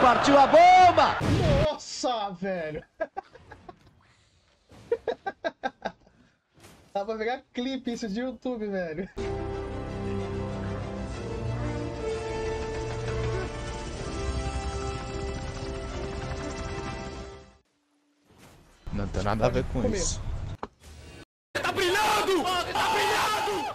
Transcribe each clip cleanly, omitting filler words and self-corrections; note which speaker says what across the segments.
Speaker 1: partiu a bomba!
Speaker 2: Nossa, velho! Dá pra pegar clipe isso de YouTube, velho.
Speaker 3: Não tem nada a ver com isso.
Speaker 1: Tá brilhando! Tá brilhando!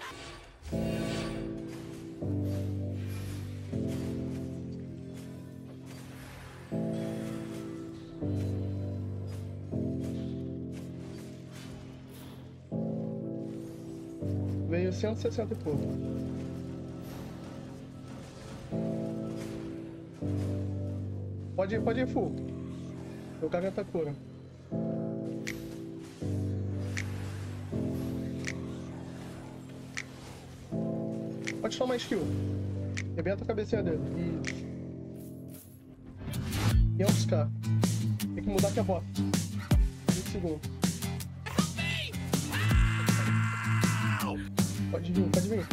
Speaker 2: Veio 160 e pouco. Pode ir full. Eu cago a cura. Pode tomar skill. Rebenta a cabecinha dele. E é um Scar. Tem que mudar aqui a bota. 20 segundos. Pode vir, pode vir.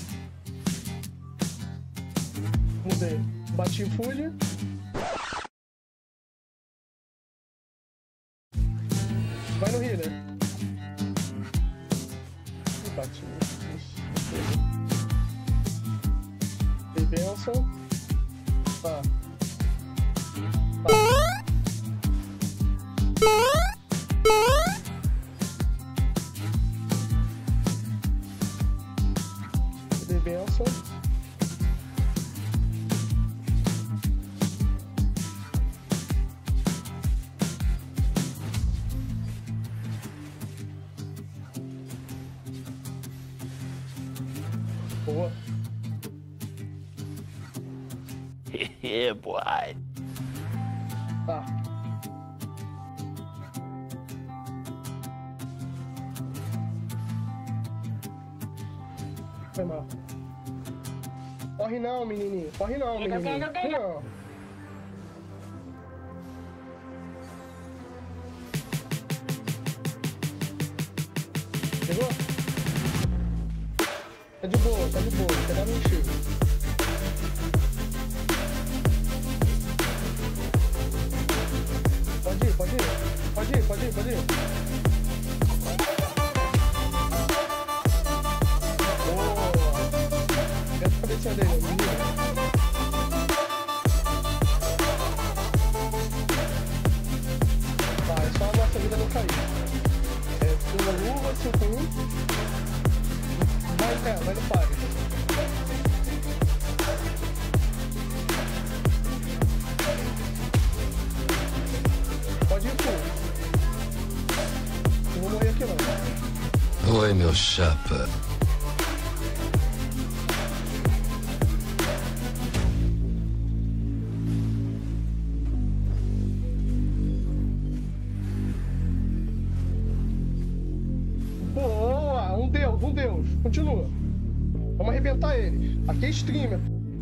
Speaker 2: Mudei. Bati full. Vai no healer. Bati. Dei benção. Tá. Dei benção. Boa.
Speaker 1: Yeah, boy.
Speaker 2: Tá. Foi mal. Corre não, menininho. Corre não, menininho. Corre não. Pegou? Tá de boa, tá de boa. Pegar no enxergo. Pode ir, pode ir. Pode ir, pode ir, pode ir. Boa. Pega a cabecinha dele, menino. Tá, é só a nossa vida não cair. É, pula luva, 5-1. Vai no pare. Pode ir full. Não vou morrer aqui não.
Speaker 4: Oi, meu chapa.
Speaker 2: Boa! Um Deus. Continua. Vamos arrebentar eles. Aqui é streamer.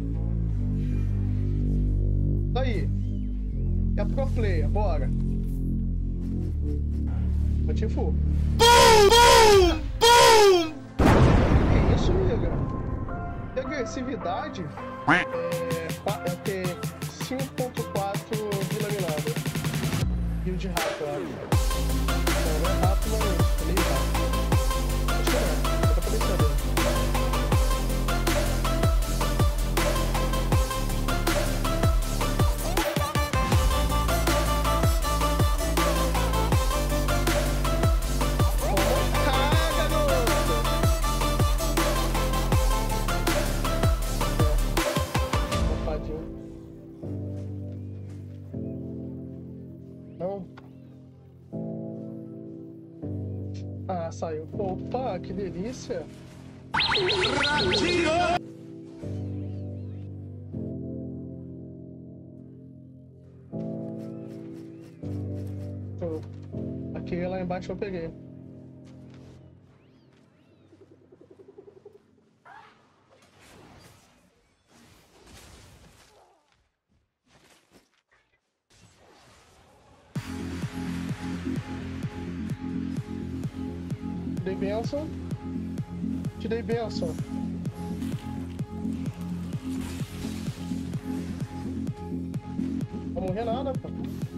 Speaker 2: Daí. É pro player, bora. Bati full. Que isso, miga? De agressividade é ter 5.4 vila minada. Rio de rato, eu acho. Não é rato, mas é meio rato. Acho que não. Eu tô pensando. Não? Ah, saiu. Opa, que delícia! Show. Aqui lá embaixo eu peguei. Te dei benção. Te dei benção. Não morrer nada, pô.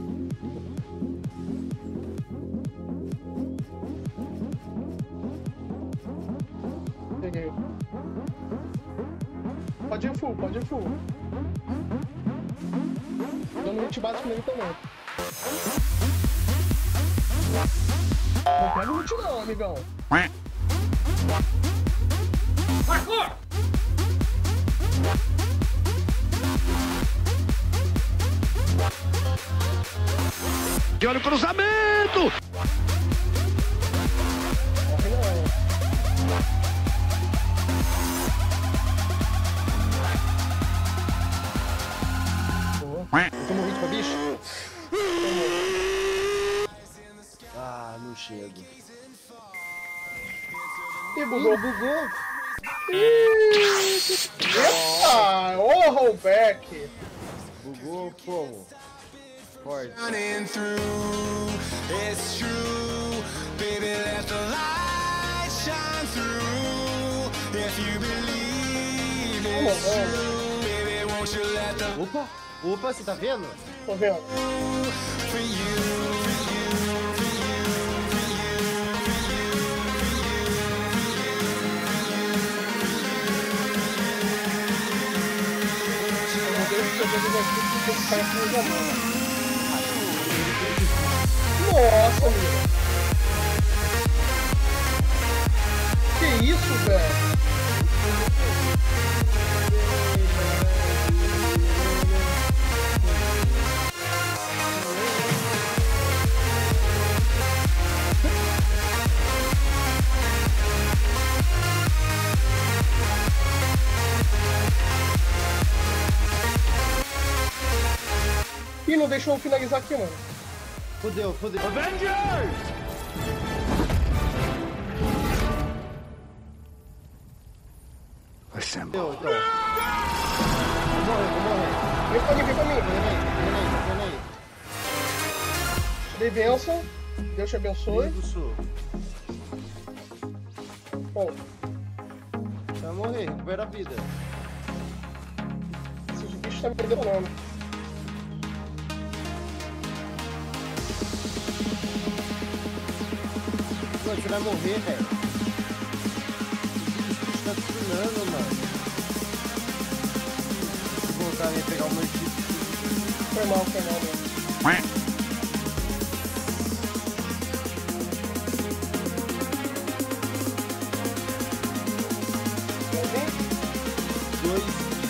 Speaker 2: Peguei. Pode ir full, pode ir full. Dando hit básico nele também. Não pega o hit não, amigão.
Speaker 1: Marcou! E olha o cruzamento!
Speaker 2: Morre não.
Speaker 4: Tomou hit pra bicho? Ah, não chego.
Speaker 2: Ih, bugou.
Speaker 4: Bugou.
Speaker 2: Eita! Ô, rollback!
Speaker 4: Bugou como? Forte.
Speaker 5: Running through, it's true, baby, let the light shine through. If you believe it's true, baby, won't you let the
Speaker 4: Opa! Opa, você tá vendo?
Speaker 2: Tô vendo.
Speaker 5: for you, for you, for you.
Speaker 2: Nossa, meu. Que isso, velho? Ih, não deixou eu finalizar aqui, mano.
Speaker 4: Fudeu, fudeu.
Speaker 1: Avengers!
Speaker 4: Fudeu, então. Vou morrer.
Speaker 2: Vem pra mim, vem pra mim.
Speaker 4: Vem aí.
Speaker 2: Dei bênção. Deus te abençoe.
Speaker 4: Do sul.
Speaker 2: Bom,
Speaker 4: Você vai morrer, recupera a vida.
Speaker 2: esses bichos tá me detonando.
Speaker 4: Mano, você vai morrer, velho. Esse bicho tá destruindo, mano. Vou voltar a pegar o meu tipo.
Speaker 2: Foi mal, meu.
Speaker 4: Dois,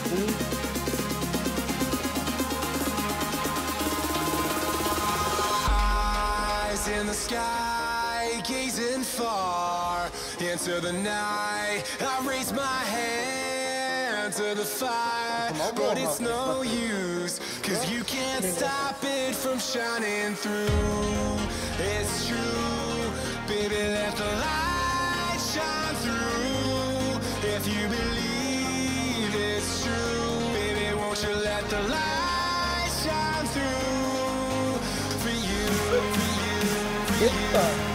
Speaker 5: Eyes in the sky, gazing far into the night. I raise my hand to the fire, but it's no use, 'cause you can't stop it from shining through. It's true, baby, let the light shine through. If you believe it's true, baby, won't you let the light shine through for you, for you, for you.
Speaker 2: Eita!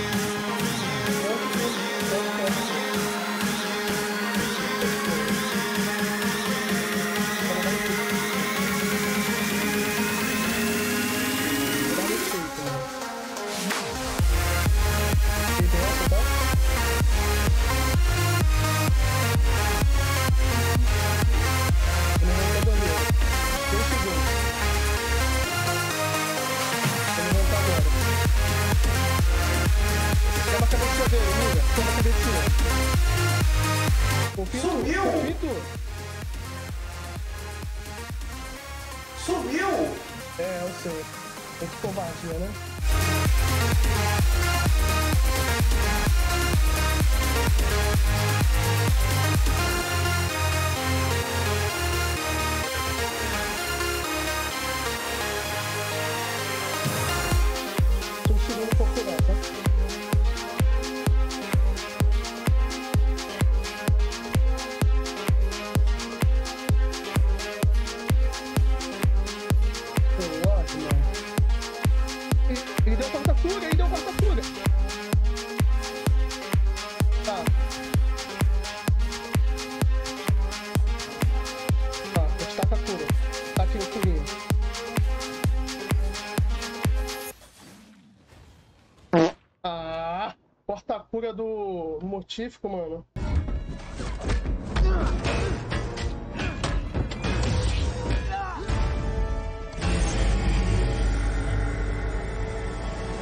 Speaker 2: Sumiu!
Speaker 5: Sumiu!
Speaker 2: É, eu sei. Muito covardia, né? Tô segurando um pouco lá, tá? Ele deu quarta fuga, ele deu quarta fuga. Tá. Corta-cura do mortífico, mano.